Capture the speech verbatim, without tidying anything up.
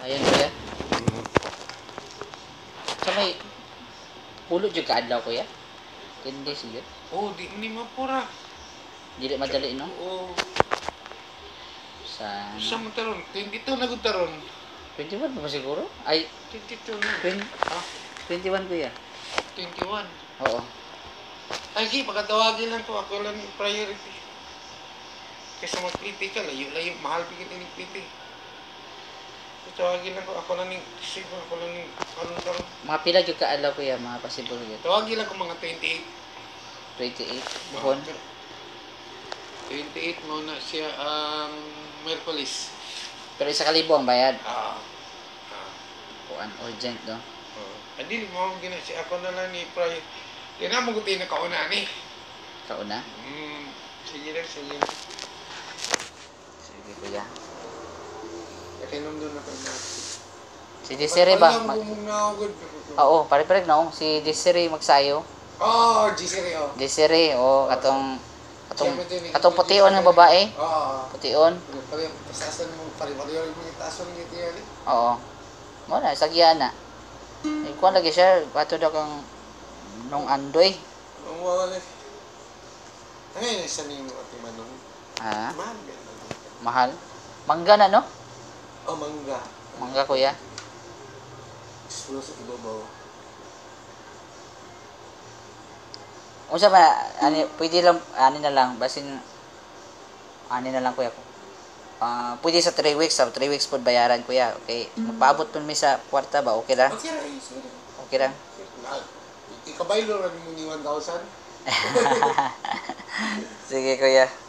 Ayan kuya. Sa may pulo jud ka adlaw kuya. Hindi sige. Oh, di ni mapura. Dili madali no. Oo. Sa Sa mo taron, twenty-two na gud taron. twenty-one pa ba siguro? Ay, twenty-two na. twenty, Ha? twenty-one kuya. twenty-one. Oo. Ay, gi, pagkatawagin lang ko, ako lang yung priority. Kaysa mag-pliti ka, layo-layo, mahal bigit yung pliti. Tawagin lang ko, ako lang yung, sige, ako lang yung, anong taron. Mga pila jud ka adlaw kuya, mga possible jud. Tawagin lang ko mga twenty-eight. twenty-eight buhon. twenty-eight mo na siya ang Merkulis. Pero isa ka libo ang bayad. Ah. Ah. Kuan urgent no. Oh. Adi mo gina si ako na lang ni Pray. Di na mo gutin na kauna ni. Kauna. Hmm. Sige lang, sige. Sige kuya. Kakinom doon ako na. Si Desiree ba? Mag- Mag- Oo, pare-pare no. Si Desiree magsayo. Oh, Gisere oh. Desiree, oh, katong katong katong pution ng babae. Oo. Pution. Pare pasasan mo pare-pare mo itason ni tiyan. Oo. Mo na sagya na. Eh kuan lagi siya pato daw kang nung andoy. Ang wala. Ay, sa ni mo ati manong. Ha? Man. Mahal. Mangga na no? Oh, mangga. Mangga kuya. Sulo sa ibabaw. Unsa ba ani pwede lang ani na lang basin ani na lang kuya ko. Ah, pwede sa three weeks, sa three weeks pod bayaran kuya. Okay. Magpaabot pud mi sa kwarta ba? Okay ra? Okay ra, sige. Okay ra. Ikabaylo ra mo ni one thousand. Sige kuya.